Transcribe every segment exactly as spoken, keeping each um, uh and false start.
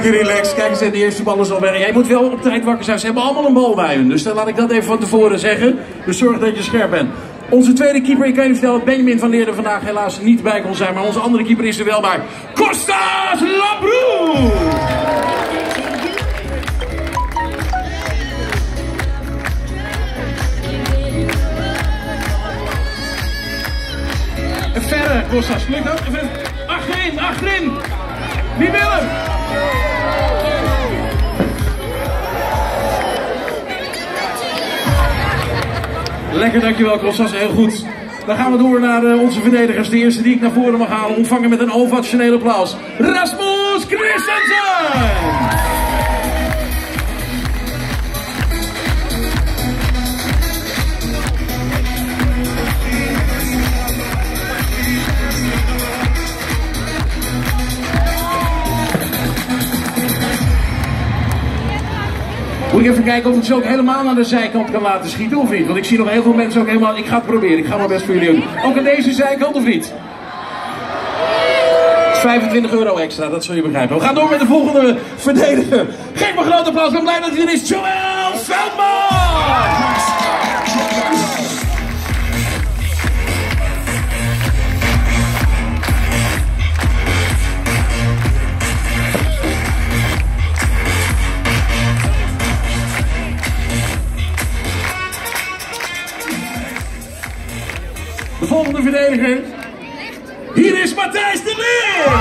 Lekker relaxed. Kijk eens, de eerste bal is al weg. Jij moet wel op tijd wakker zijn. Ze hebben allemaal een bal bij hun. Dus dan laat ik dat even van tevoren zeggen. Dus zorg dat je scherp bent. Onze tweede keeper, ik kan je vertellen, Benjamin van Leerden vandaag helaas niet bij kon zijn. Maar onze andere keeper is er wel bij. Kostas Lambrou! En verder, Kostas. Lukt dat? Even achterin, achterin! Wie wil hem? Lekker, dankjewel Kostas, heel goed. Dan gaan we door naar uh, onze verdedigers. De eerste die ik naar voren mag halen, ontvangen met een ovationeel applaus. Rasmus Christensen! Moet ik even kijken of ik ze ook helemaal naar de zijkant kan laten schieten of niet? Want ik zie nog heel veel mensen ook helemaal... Ik ga het proberen, ik ga mijn best voor jullie doen. Ook aan deze zijkant of niet? vijfentwintig euro extra, dat zul je begrijpen. We gaan door met de volgende verdediger. Geef me een groot applaus, ik ben blij dat hij er is. Joël Veldman! De volgende verdediger. Hier is Matthijs de Leer!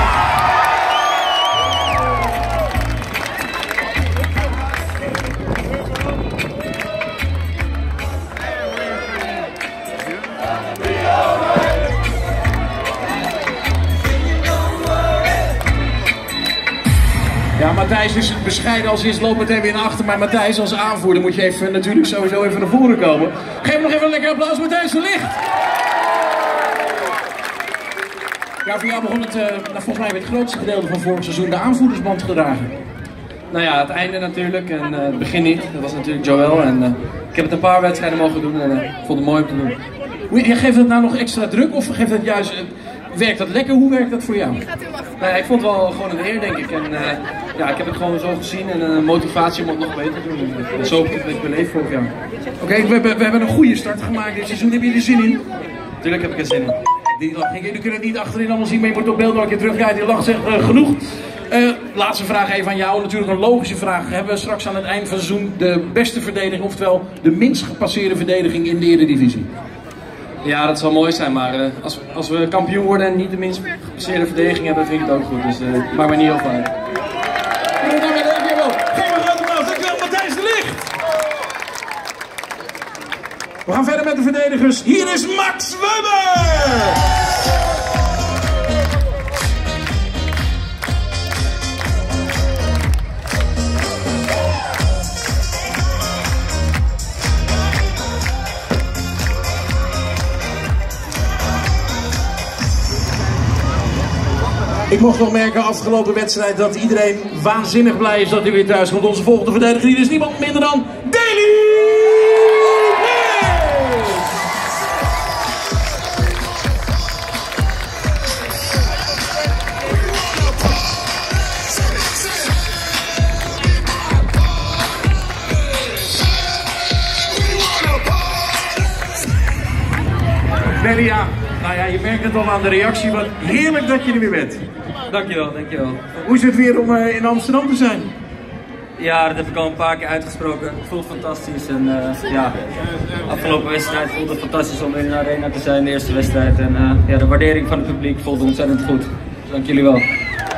Ja, Matthijs is bescheiden als eerst, loopt meteen weer naar achter. Maar Matthijs als aanvoerder moet je even, natuurlijk sowieso even naar voren komen. Geef hem nog even een lekker applaus, Matthijs de Licht! Ja, voor jou begon het, uh, nou, volgens mij weer het grootste gedeelte van vorig seizoen de aanvoerdersband gedragen. Nou ja, het einde natuurlijk en uh, het begin niet. Dat was natuurlijk Joël en uh, ik heb het een paar wedstrijden mogen doen en uh, ik vond het mooi om te doen. Hoe, je geeft dat nou nog extra druk of geeft dat juist, uh, werkt dat lekker? Hoe werkt dat voor jou? Nou ja, ik vond het wel gewoon een eer, denk ik. En uh, ja, ik heb het gewoon zo gezien en een uh, motivatie om het nog beter te doen. En zo heb ik het beleefd vorig jaar. Oké, okay, we, we hebben een goede start gemaakt dit seizoen. Heb je er zin in? Tuurlijk heb ik er zin in. Die lach, jullie kunnen het niet achterin allemaal zien, maar je moet op beeld nog een keer terugkijken. Die lach zegt uh, genoeg. Uh, laatste vraag even aan jou, natuurlijk een logische vraag. Hebben we straks aan het eind van het seizoen de beste verdediging, oftewel de minst gepasseerde verdediging in de Eredivisie? Ja, dat zal mooi zijn, maar uh, als, als we kampioen worden en niet de minst gepasseerde verdediging hebben, vind ik het ook goed. Dus uh, maakt me niet heel veel uit. Geef een grote applaus, dankjewel Matthijs de Licht! We gaan verder met de verdedigers. Hier is Max Weber! Ik mocht nog merken afgelopen wedstrijd dat iedereen waanzinnig blij is dat hij weer thuis komt. Onze volgende verdediger hier is niemand minder dan Daily! Nelly, ja, nou ja, je merkt het al aan de reactie, wat heerlijk dat je er weer bent. Dankjewel, dankjewel. Hoe is het weer om uh, in Amsterdam te zijn? Ja, dat heb ik al een paar keer uitgesproken. Het voelt fantastisch en uh, ja, afgelopen wedstrijd voelde het fantastisch om in de arena te zijn, de eerste wedstrijd. En uh, ja, de waardering van het publiek voelde ontzettend goed. Dus dank jullie wel.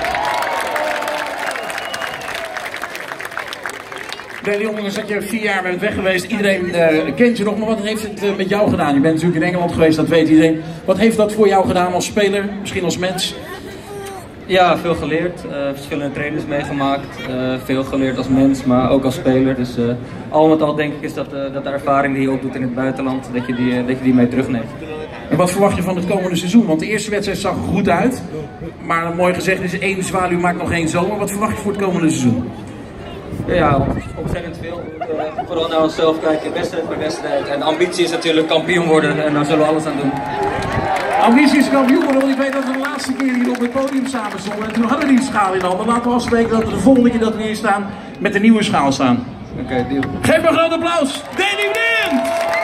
Nelly, ondanks dat je vier jaar bent weg geweest, iedereen uh, kent je nog, maar wat heeft het uh, met jou gedaan? Je bent natuurlijk in Engeland geweest, dat weet iedereen. Wat heeft dat voor jou gedaan als speler, misschien als mens? Ja, veel geleerd, uh, verschillende trainers meegemaakt, uh, veel geleerd als mens, maar ook als speler. Dus uh, al met al denk ik is dat, uh, dat de ervaring die je opdoet in het buitenland, dat je die, uh, dat je die mee terugneemt. En wat verwacht je van het komende seizoen? Want de eerste wedstrijd zag er goed uit, maar mooi gezegd is één zwaluw maakt nog geen zomer. Wat verwacht je voor het komende seizoen? Ja, ontzettend veel. Uh, vooral naar onszelf kijken, wedstrijd per wedstrijd. En ambitie is natuurlijk kampioen worden en daar zullen we alles aan doen. Ambitie is kampioen worden, want ik weet dat we laatste keer hier op het podium samen stonden. En toen hadden we die schaal in handen. Laten we afspreken dat we de volgende keer dat we hier staan met de nieuwe schaal staan. Oké, okay, deal. Geef maar een groot applaus. Danny Blind!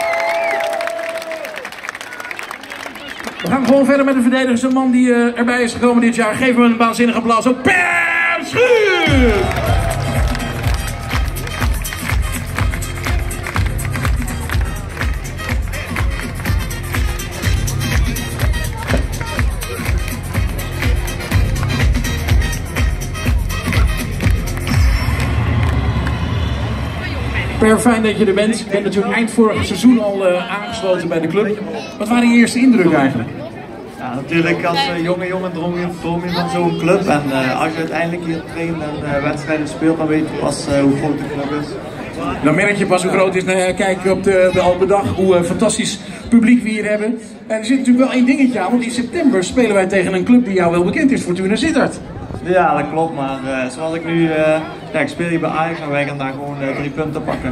We gaan gewoon verder met de verdedigers. Een man die uh, erbij is gekomen dit jaar. Geef hem een waanzinnig applaus. Ook Per Schuur! Per, fijn dat je er bent. Ik ben natuurlijk eind vorig seizoen al uh, aangesloten bij de club. Wat waren je eerste indrukken eigenlijk? Ja, natuurlijk als uh, jonge jongen droom je, droom je van zo'n club. En uh, als je uiteindelijk hier traint en uh, wedstrijden speelt, dan weet je pas uh, hoe groot de club is. Dan merk je pas hoe groot het is. Nou, kijk op de, de open dag hoe uh, fantastisch publiek we hier hebben. En er zit natuurlijk wel één dingetje aan, want in september spelen wij tegen een club die jou wel bekend is, Fortuna Sittard. Ja, dat klopt, maar uh, zoals ik nu, uh, ja, ik speel hier bij Ajax en wij gaan daar gewoon uh, drie punten pakken.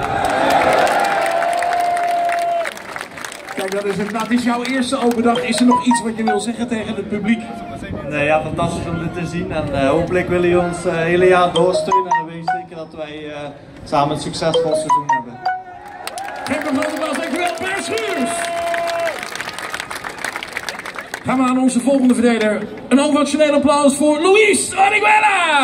Kijk, dat is het. Nou, dit is jouw eerste open dag. Is er nog iets wat je wil zeggen tegen het publiek? Nee, ja, fantastisch om dit te zien en uh, hopelijk willen jullie ons het uh, hele jaar doorsteunen en dan weet je zeker dat wij uh, samen een succesvol seizoen hebben. Geef een grote applaus, dankjewel, Per Schuurs! Gaan we aan onze volgende verdediger. Een ovationeel applaus voor Luis Orihuela!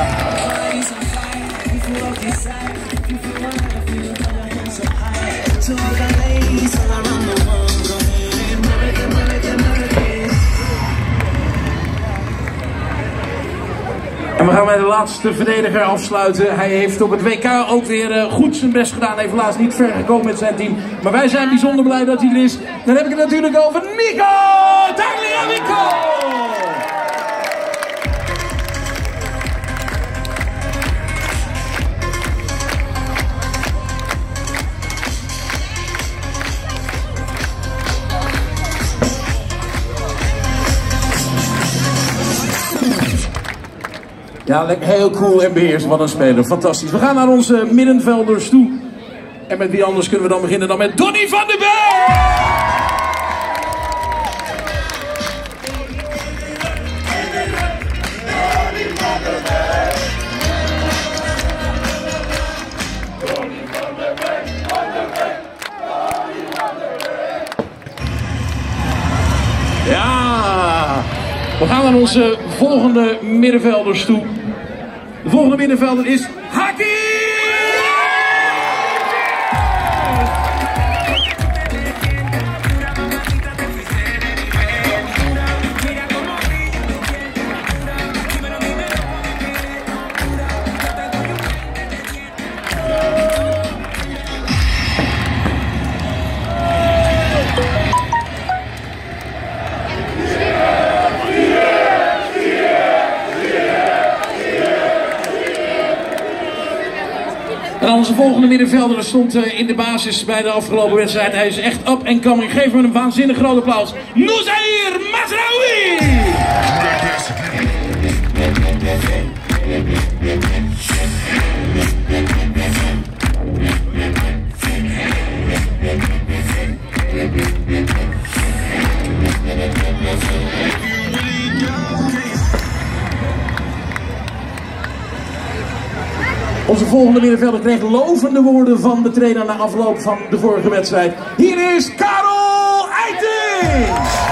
En we gaan met de laatste verdediger afsluiten. Hij heeft op het W K ook weer uh, goed zijn best gedaan. Hij heeft helaas niet ver gekomen met zijn team. Maar wij zijn bijzonder blij dat hij er is. Dan heb ik het natuurlijk over Nico Tagliafico! Ja, lekker, heel cool en beheerst. Wat een speler. Fantastisch. We gaan naar onze middenvelders toe. En met wie anders kunnen we dan beginnen dan met Donny van der Berg! Ja! We gaan naar onze volgende middenvelders toe. De volgende middenvelder is Haki! En onze volgende middenvelder stond uh, in de basis bij de afgelopen wedstrijd. Hij is echt up and coming. Geef hem een waanzinnig groot applaus. Noussair Mazraoui! Onze volgende middenvelder kreeg lovende woorden van de trainer na afloop van de vorige wedstrijd. Hier is Karel Eiting!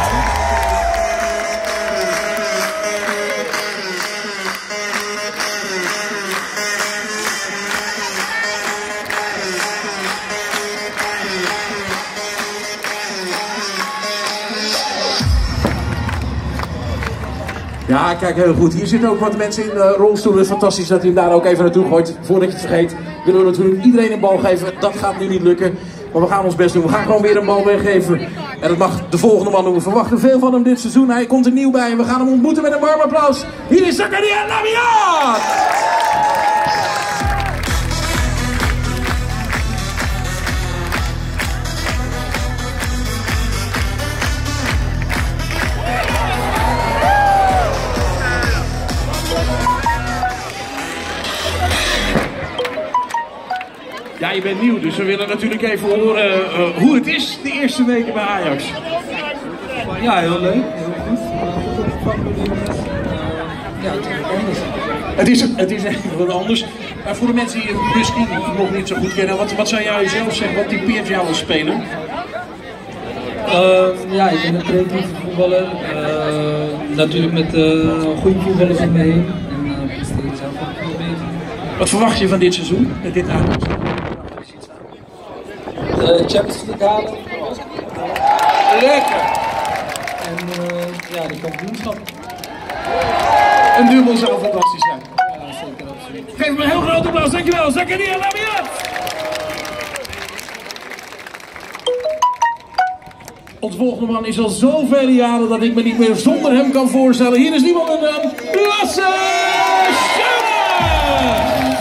Ja, kijk, heel goed. Hier zitten ook wat mensen in de rolstoelen. Het is fantastisch dat hij hem daar ook even naartoe gooit. Voordat je het vergeet, willen we natuurlijk iedereen een bal geven. Dat gaat nu niet lukken. Maar we gaan ons best doen. We gaan gewoon weer een bal weggeven. En dat mag de volgende man doen. We verwachten veel van hem dit seizoen. Hij komt er nieuw bij en we gaan hem ontmoeten met een warm applaus. Hier is Zakaria Labiat! Ja, je bent nieuw, dus we willen natuurlijk even horen uh, hoe het is de eerste weken bij Ajax. Ja, heel leuk. Heel goed. vakbediening is. Uh, ja, het is wat anders. Het is, het is even wat anders. Maar voor de mensen die het misschien nog niet zo goed kennen, wat, wat zou jij zelf zeggen? Wat typeert jou als speler? Uh, ja, ik ben een creatieve voetballer. Uh, natuurlijk met uh, goede voetballers om me heen. En uh, presteer ik zelf ook veel beter. Wat verwacht je van dit seizoen? Met dit uitkomst? De Champions League halen. Lekker! En uh, ja, de kampioenschap. Een dubbel zou fantastisch zijn. Ja, zeker, absoluut. Geef hem een heel groot applaus, dankjewel. Zakaria Lamiat! Ons volgende man is al zoveel jaren dat ik me niet meer zonder hem kan voorstellen. Hier is niemand dan Lasse Schöne!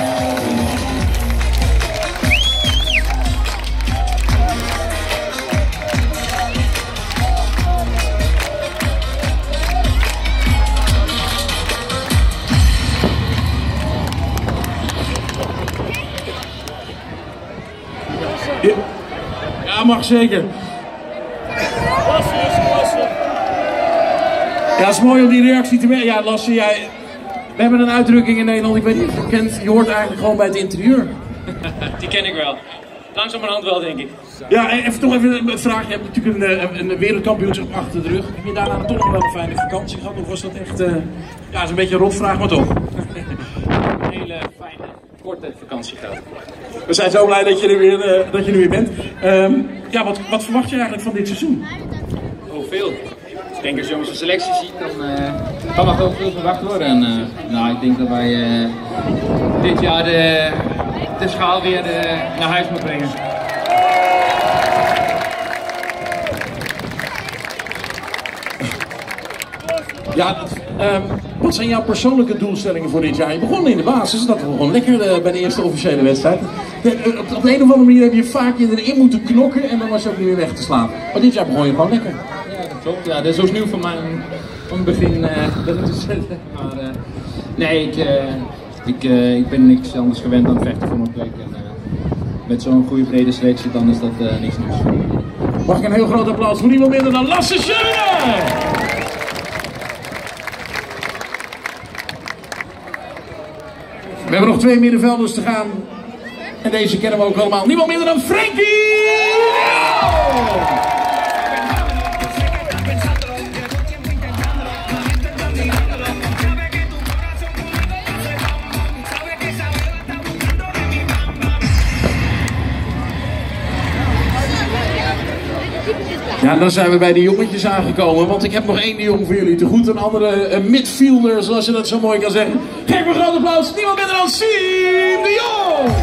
Ja, mag zeker. Ja, het is mooi om die reactie te merken. Ja, Lasse, jij... We hebben een uitdrukking in Nederland, ik weet niet of je het kent. Je hoort eigenlijk gewoon bij het interieur. Die ken ik wel. Langzamerhand wel, denk ik. Ja, even toch even een vraag. Je hebt natuurlijk een, een, een wereldkampioenschap achter de rug. Heb je daarna toch nog wel een fijne vakantie gehad? Of was dat echt... Uh... Ja, dat is een beetje een rotvraag, maar toch. Een hele fijne, korte vakantie gehad. We zijn zo blij dat je er weer, uh, dat je er weer bent. Um, ja, wat, wat verwacht je eigenlijk van dit seizoen? Oh, veel. Ik denk als je onze selectie ziet, dan uh, kan er gewoon veel verwacht worden. En, uh, nou, ik denk dat wij uh, dit jaar de, de schaal weer uh, naar huis moeten brengen. Ja, dat, um, wat zijn jouw persoonlijke doelstellingen voor dit jaar? Je begon in de basis, dat was gewoon lekker uh, bij de eerste officiële wedstrijd. De, uh, op, op de een of andere manier heb je vaak je erin moeten knokken en dan was je ook niet meer weg te slaan. Maar dit jaar begon je gewoon lekker. Ja, dat klopt. Ja, dat is ook nieuw voor mij om van het begin uh, dat te zetten. Maar uh, nee, ik, uh, ik, uh, ik ben niks anders gewend dan vechten voor mijn plek. En, uh, met zo'n goede brede selectie dan is dat uh, niks nieuws. Mag ik een heel groot applaus voor niemand minder dan Lasse Schöne! We hebben nog twee middenvelders te gaan. En deze kennen we ook allemaal. Niemand minder dan Frenkie! Ja, dan zijn we bij de jongetjes aangekomen, want ik heb nog één jong voor jullie te goed. Een andere een midfielder, zoals je dat zo mooi kan zeggen. Geef me een groot applaus, niemand minder dan Siem de Jong!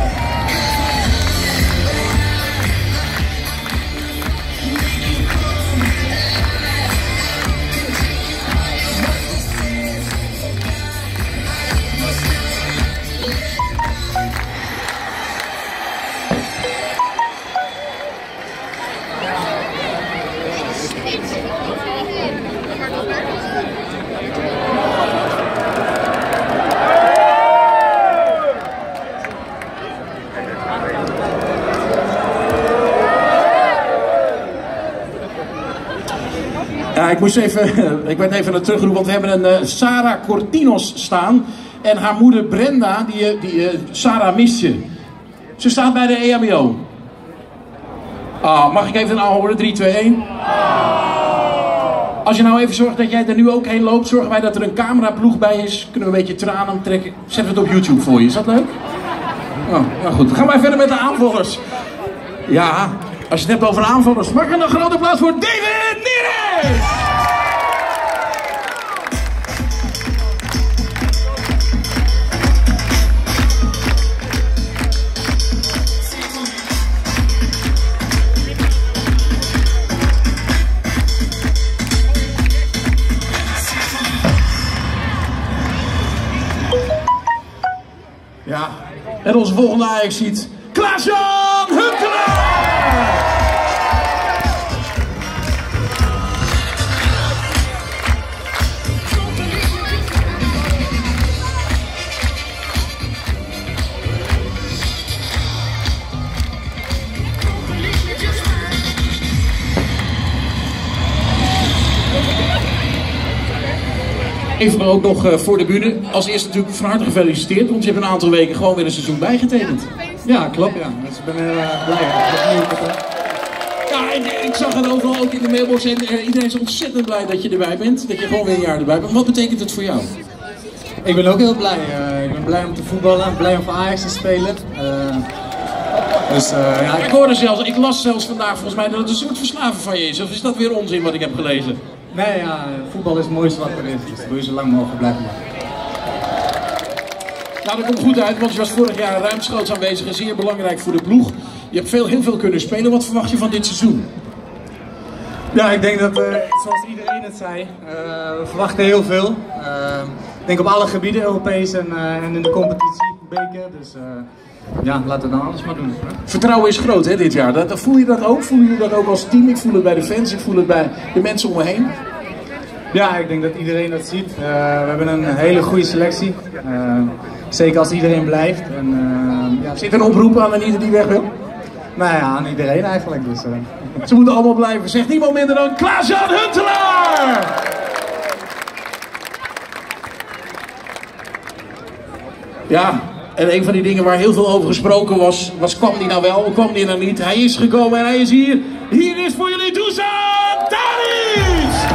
Ja, ik moest even, ik werd even naar teruggeroepen, want we hebben een uh, Sarah Cortinos staan. En haar moeder Brenda, die, die uh, Sarah mist je. Ze staat bij de E H B O. Ah, mag ik even een A horen? drie, twee, één. Als je nou even zorgt dat jij er nu ook heen loopt, zorgen wij dat er een cameraploeg bij is. Kunnen we een beetje tranen trekken. Zetten we het op YouTube voor je. Is dat leuk? Oh, nou goed. Dan gaan wij verder met de aanvallers. Ja, als je het hebt over aanvallers, mag ik een grote applaus voor David Neres! Ja, en onze volgende Ajax ziet Klaas-Jan Huntelaar! Even ook nog uh, voor de bühne. Als eerste natuurlijk van harte gefeliciteerd, want je hebt een aantal weken gewoon weer een seizoen bijgetekend. Ja, klopt ja. Dus ik ben heel uh, blij. Ja, en, ik zag het overal ook in de mailbox en uh, iedereen is ontzettend blij dat je erbij bent. Dat je gewoon weer een jaar erbij bent. Wat betekent het voor jou? Ik ben ook heel blij. Uh, ik ben blij om te voetballen, blij om voor Ajax te spelen. Uh, dus, uh, ja, ik hoorde zelfs, ik las zelfs vandaag volgens mij dat het een soort verslaving van je is. Of is dat weer onzin wat ik heb gelezen? Nee, ja, voetbal is het mooiste wat er is. Dus dat wil je zo lang mogelijk blijven maken. Nou, dat komt goed uit, want je was vorig jaar ruimschoots aanwezig en zeer belangrijk voor de ploeg. Je hebt veel, heel veel kunnen spelen. Wat verwacht je van dit seizoen? Ja, ik denk dat, uh, zoals iedereen het zei, uh, we verwachten heel veel. Uh, ik denk op alle gebieden, Europees en, uh, en in de competitie, beker. Dus uh, ja, laten we dan alles maar doen. Hè? Vertrouwen is groot hè, dit jaar. Dat, voel je dat ook? Voelen jullie dat ook als team? Ik voel het bij de fans, ik voel het bij de mensen om me heen. Ja, ik denk dat iedereen dat ziet. Uh, we hebben een hele goede selectie. Uh, zeker als iedereen blijft. En, uh, ja, zit er een oproep aan aan ieder die weg wil? Nou ja, aan iedereen eigenlijk. Dus, uh. Ze moeten allemaal blijven. Zegt niemand minder dan Klaas-Jan Huntelaar! Ja, en een van die dingen waar heel veel over gesproken was, was kwam die nou wel, kwam die nou niet? Hij is gekomen en hij is hier. Hier is voor jullie Dusan Tadić!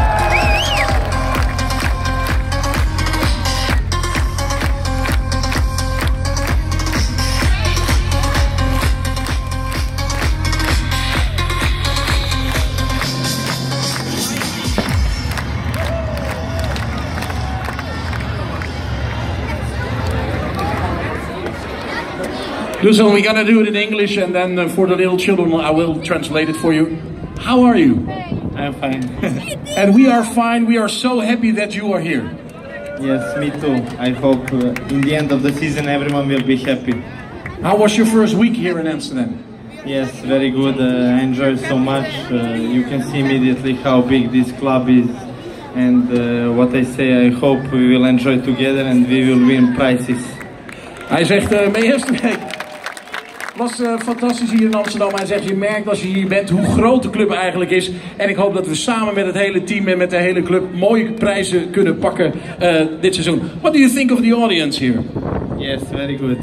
So we're gonna do it in English, and then uh, for the little children, I will translate it for you. How are you? I'm fine. And we are fine. We are so happy that you are here. Yes, me too. I hope uh, in the end of the season everyone will be happy. How was your first week here in Amsterdam? Yes, very good. Uh, I enjoyed so much. Uh, you can see immediately how big this club is. And uh, what I say, I hope we will enjoy together and we will win prizes. Hij zegt, uh, mijn eerste week was uh, fantastisch hier in Amsterdam. Hij zegt, je merkt als je hier bent hoe groot de club eigenlijk is. En ik hoop dat we samen met het hele team en met de hele club mooie prijzen kunnen pakken uh, dit seizoen. What do you think of the audience here? Yes, very good.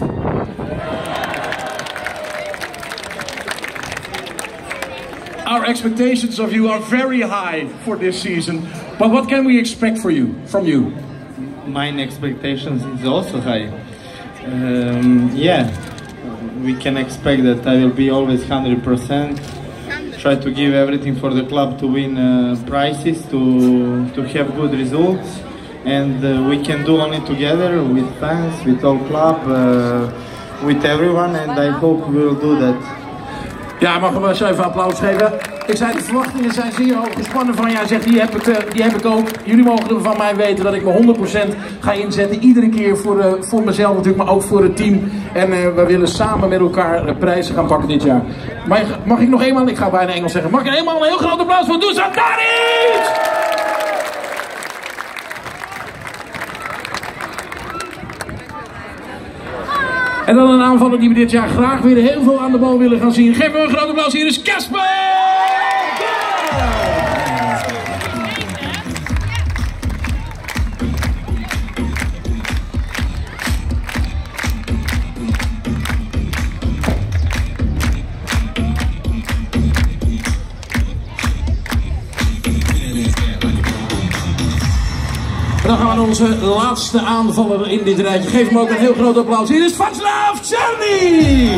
Our expectations of you are very high for this season. But what can we expect for you, from you? Mine expectations is also high. Um, yeah, we can expect that I will be always one hundred percent. Try to give everything for the club to win uh, prizes, to to have good results, and uh, we can do only together with fans, with all club, uh, with everyone, and I hope we will do that. Ja, mag ik hem eens even applaus geven. Ik zei, de verwachtingen zijn zeer hoog gespannen van. Jij zegt, die heb, ik, die heb ik ook. Jullie mogen van mij weten dat ik me honderd procent ga inzetten. Iedere keer voor, uh, voor mezelf natuurlijk, maar ook voor het team. En uh, we willen samen met elkaar uh, prijzen gaan pakken dit jaar. Mag, mag ik nog eenmaal, ik ga bijna Engels zeggen. Mag ik eenmaal een heel groot applaus voor Dusan Tadić! En dan een aanvaller die we dit jaar graag weer heel veel aan de bal willen gaan zien. Geef hem een groot applaus, hier is Kasper! Dan gaan we naar onze laatste aanvaller in dit rijtje. Geef hem ook een heel groot applaus. Hier is Václav Černý!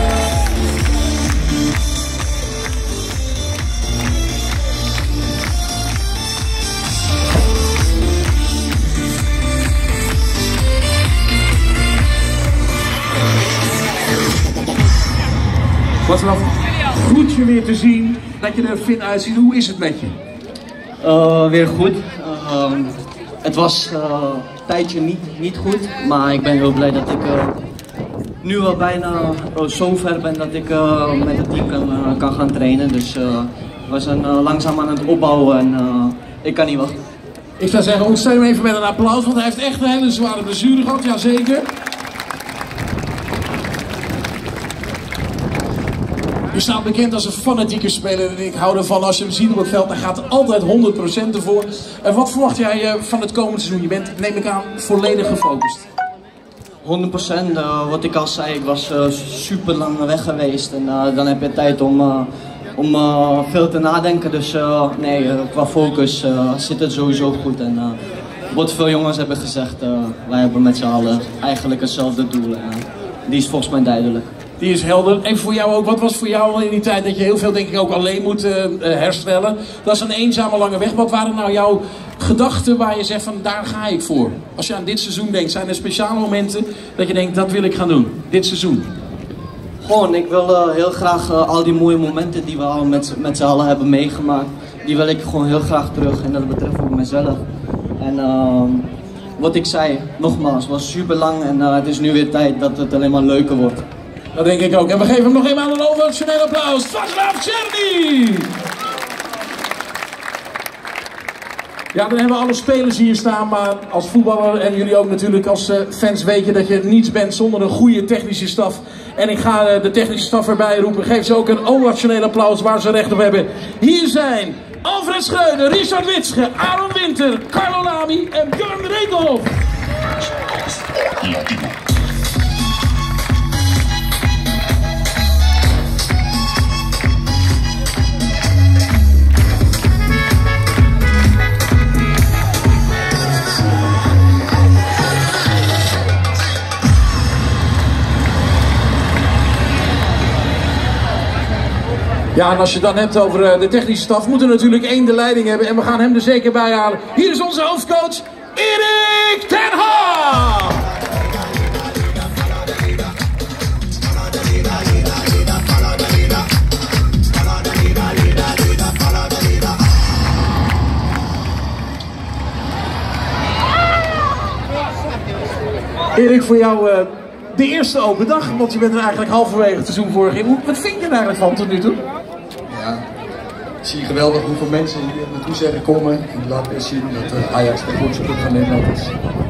Václav, goed je weer te zien. Dat je er fit uitziet. Hoe is het met je? Uh, weer goed. Uh, Het was uh, een tijdje niet, niet goed, maar ik ben heel blij dat ik uh, nu al bijna uh, zo ver ben dat ik uh, met het team kan, uh, kan gaan trainen. Dus uh, we zijn uh, langzaam aan het opbouwen en uh, ik kan niet wachten. Ik zou zeggen, ontsteun hem even met een applaus, want hij heeft echt een hele zware blessure gehad, jazeker. Je staat bekend als een fanatieke speler en ik hou ervan als je hem ziet op het veld. Hij gaat altijd honderd procent ervoor. En wat verwacht jij van het komende seizoen? Je bent, neem ik aan, volledig gefocust. honderd procent, uh, wat ik al zei, ik was uh, super lang weg geweest en uh, dan heb je tijd om, uh, om uh, veel te nadenken. Dus uh, nee, uh, qua focus uh, zit het sowieso goed. En, uh, wat veel jongens hebben gezegd, uh, wij hebben met z'n allen eigenlijk hetzelfde doel. En, uh, die is volgens mij duidelijk. Die is helder. En voor jou ook, wat was voor jou in die tijd dat je heel veel denk ik ook alleen moet uh, herstellen? Dat is een eenzame lange weg. Wat waren nou jouw gedachten waar je zegt van daar ga ik voor? Als je aan dit seizoen denkt, zijn er speciale momenten dat je denkt dat wil ik gaan doen, dit seizoen? Gewoon, ik wil uh, heel graag uh, al die mooie momenten die we al met, met z'n allen hebben meegemaakt, die wil ik gewoon heel graag terug en dat betreft ook mezelf. En uh, wat ik zei, nogmaals, het was super lang en uh, het is nu weer tijd dat het alleen maar leuker wordt. Dat denk ik ook. En we geven hem nog eenmaal een ovationeel applaus. Václav Černý! Ja, dan hebben we alle spelers hier staan, maar als voetballer en jullie ook natuurlijk als uh, fans weet je dat je niets bent zonder een goede technische staf. En ik ga uh, de technische staf erbij roepen. Geef ze ook een ovationeel applaus waar ze recht op hebben. Hier zijn Alfred Schreuder, Richard Witsche, Aaron Winter, Carlo Lamy en Björn Rekelhoff. Ja, en als je het dan hebt over de technische staf, moet er natuurlijk één de leiding hebben. En we gaan hem er zeker bij halen. Hier is onze hoofdcoach, Erik ten Hag! Erik, voor jou uh, de eerste open dag, want je bent er eigenlijk halverwege het seizoen vorig jaar. Wat vind je er eigenlijk van tot nu toe? Ja, ik zie geweldig hoeveel mensen hier naartoe zijn gekomen en laat weer zien dat uh, Ajax de grootste club van Nederland is.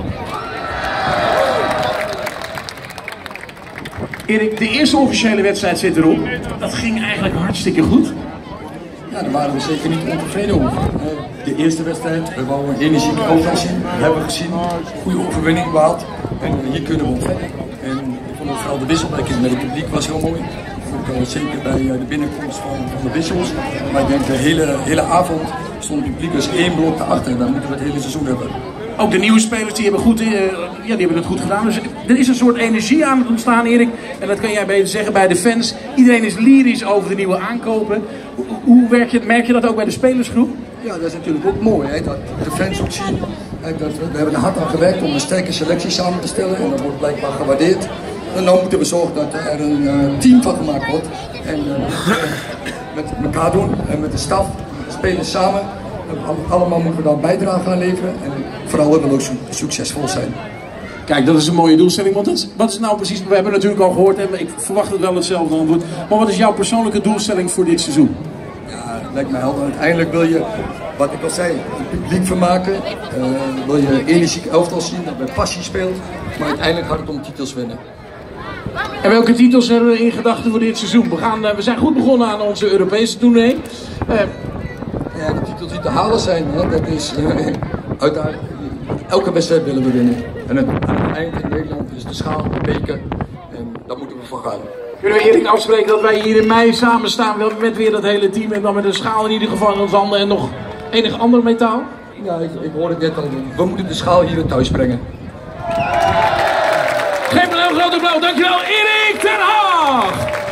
Erik, de eerste officiële wedstrijd zit erop. Dat ging eigenlijk hartstikke goed. Ja, daar waren we zeker niet ontevreden over. De eerste wedstrijd, we wouden een energieke elftal zien. Dat hebben we gezien. Goede overwinning behaald. En hier kunnen we op verder. En ik vond ook vooral de wisselwerking met het publiek was heel mooi. Zeker bij de binnenkomst van, van de wissels. Maar ik denk de hele, hele avond stond het publiek dus één blok daarachter. Dan moeten we het hele seizoen hebben. Ook de nieuwe spelers die hebben, goed, uh, ja, die hebben het goed gedaan. Dus er is een soort energie aan het ontstaan, Erik. En dat kan jij beter zeggen bij de fans. Iedereen is lyrisch over de nieuwe aankopen. Hoe, hoe werk je, merk je dat ook bij de spelersgroep? Ja, dat is natuurlijk ook mooi. Hè? Dat de fans ook zien. Dat we, we hebben er hard aan gewerkt om een sterke selectie samen te stellen. En dat wordt blijkbaar gewaardeerd. En dan moeten we zorgen dat er een uh, team van gemaakt wordt. En uh, met elkaar doen en met de staf, de spelers samen. Allemaal moeten we daar bijdrage aan leveren. En vooral willen we ook succesvol zijn. Kijk, dat is een mooie doelstelling. Want het, wat is nou precies, we hebben natuurlijk al gehoord en ik verwacht het wel hetzelfde antwoord. Maar wat is jouw persoonlijke doelstelling voor dit seizoen? Ja, het lijkt mij helder. Uiteindelijk wil je, wat ik al zei, het publiek vermaken. Uh, wil je een energiek elftal zien dat bij passie speelt. Maar uiteindelijk gaat het om titels winnen. En welke titels hebben we in gedachten voor dit seizoen? We, gaan, we zijn goed begonnen aan onze Europese tournee. Uh, ja, de titels die te halen zijn, hè, dat is uh, uiteraard, elke wedstrijd willen we winnen. En het, aan het eind in Nederland is de schaal, de beker en daar moeten we voor gaan. Kunnen we Erik afspreken dat wij hier in mei samen staan met weer dat hele team en dan met een schaal in ieder geval in ons handen en nog enig ander metaal? Ja, ik, ik hoorde het net al, we moeten de schaal hier thuis brengen. Geef me een heel groot applaus, dankjewel Erik ten Hag!